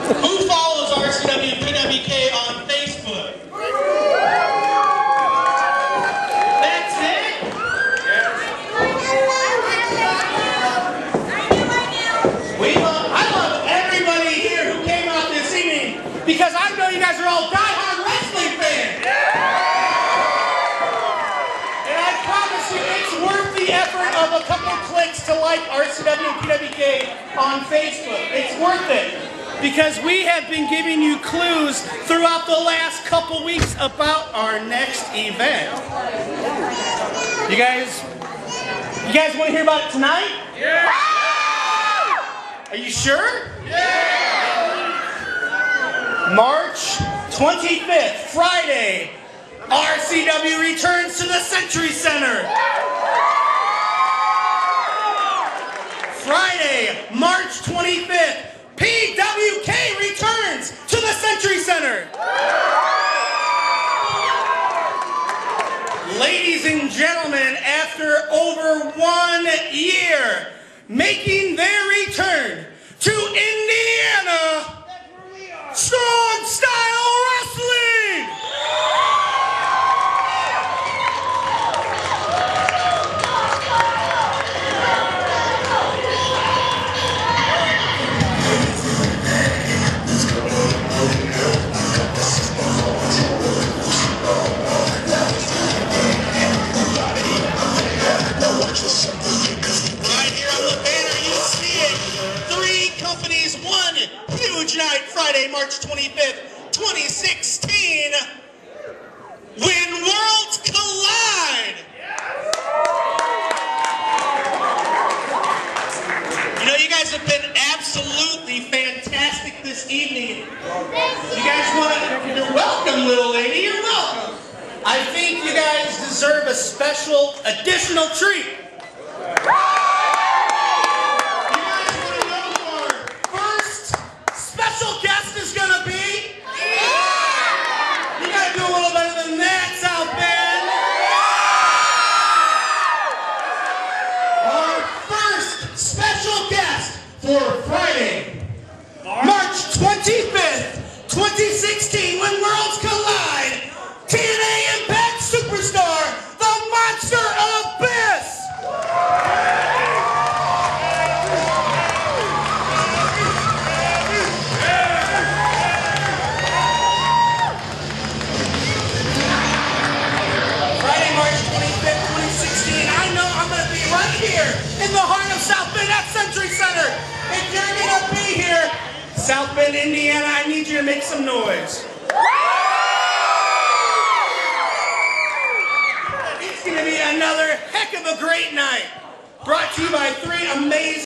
Who follows RCW PWK on Facebook? That's it? I love everybody here who came out this evening because I know you guys are all diehard wrestling fans. And I promise you it's worth the effort of a couple clicks to like RCW and PWK on Facebook. It's worth it. Because we have been giving you clues throughout the last couple weeks about our next event. You guys want to hear about it tonight? Yeah! Are you sure? Yeah! March 25th, Friday, RCW returns to the Century Center. Friday, March 25th, PWK returns to the Century Center. Ladies and gentlemen, after over 1 year making their return to Indiana, Strong Style Wrestling! Night, Friday, March 25th, 2016, When Worlds Collide! You know, you guys have been absolutely fantastic this evening. You guys you're welcome, little lady, you're welcome. I think you guys deserve a special additional treat. For Friday, March 25th, 2016, When Worlds Collide, TNA Impact Superstar, the Monster Abyss! Friday, March 25th, 2016, I know I'm going to be right here in the heart of South Bend at Century Center. If you're going to be here, South Bend, Indiana, I need you to make some noise. It's going to be another heck of a great night. Brought to you by 3 amazing